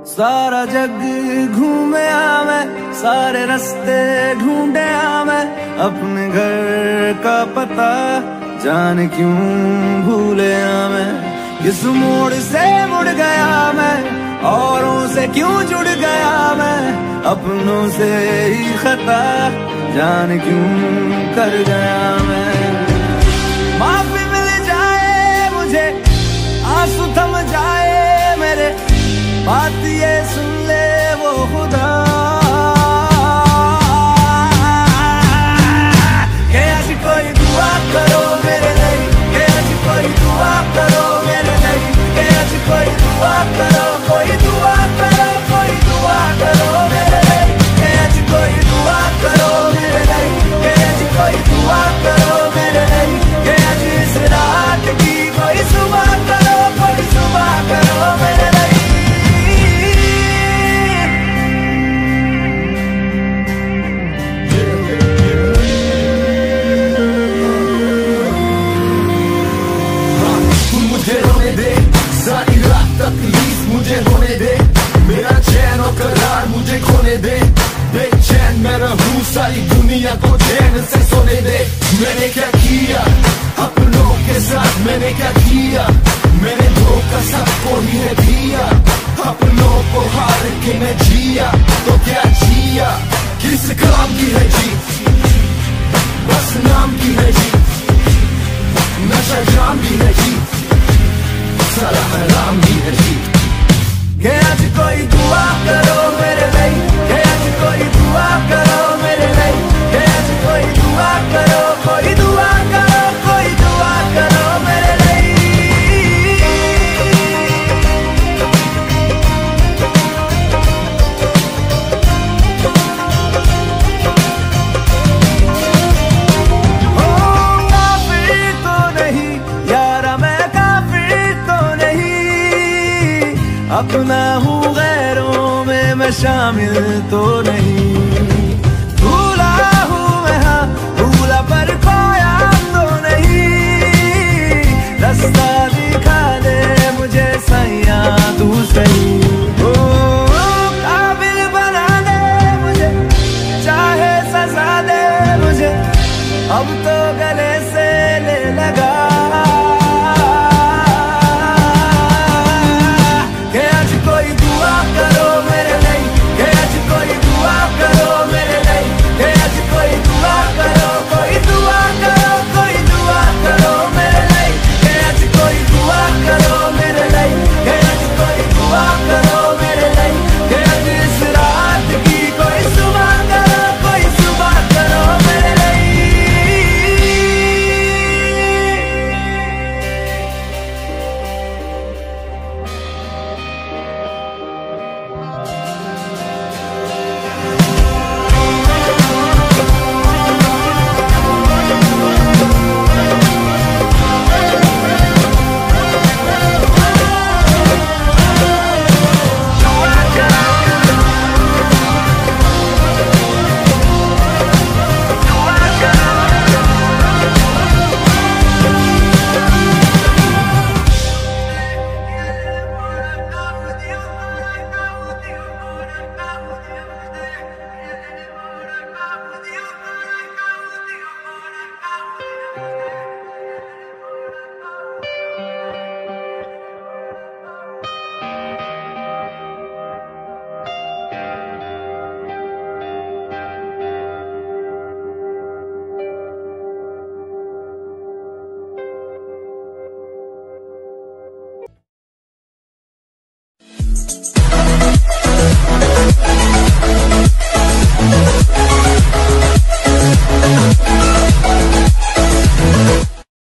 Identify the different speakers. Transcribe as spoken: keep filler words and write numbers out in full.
Speaker 1: सारा जग घूमया मैं, सारे रास्ते ढूंढया मैं, अपने घर का पता जाने क्यों भूलया मैं। किस मोड़ से मुड़ गया मैं, औरों से क्यों जुड़ गया मैं, अपनों से ही खता जाने क्यों कर गया मैं। माफी मिल जाए मुझे, आंसू थम जाए मेरे, बात ये सुन ले वो खुदा के आज कोई दुआ करो मेरे लिए, के आज कोई दुआ करो मेरे लिए, के आज कोई दुआ करो, कोई दुआ करो, कोई दुआ करो मेरे लिए, के आज कोई दुआ करो मेरे लिए, के आज कोई दुआ करो मेरे लिए, के आज इस रात की कोई सुबह करो, कोई सुबह करो मेरे लिए। सारी रात तकलीफ मुझे होने दे, मेरा चैन और करार मुझे खोने दे, बेचैन मैं रहूं सारी दुनिया को चैन से सोने दे। मैंने क्या किया अपनों के साथ, मैंने क्या किया, मैंने धोखा सबको ही है दिया, अपनों को हार के मैं जिया तो क्या जिया, किस काम की है जीत, बस नाम की है जीत, नशा जाम की है जीत, सारा हराम की है जीत। के आज कोई दुआ करो मेरे लिए, के आज कोई दुआ करो मेरे लिए, के आज कोई दुआ करो, कोई दुआ करो, कोई दुआ करो मेरे लिए। ओ काफिर तो नहीं यारा मैं, काफिर तो नहीं, अपना हूँ गैरों में मैं शामिल तो नहीं, भूला हूँ मैं हाँ भूला पर खोया तो नहीं, रास्ता दिखा दे मुझे सैया तू सही, ओ काबिल बना दे मुझे, चाहे सजा दे मुझे, अब तो गले से ले लगा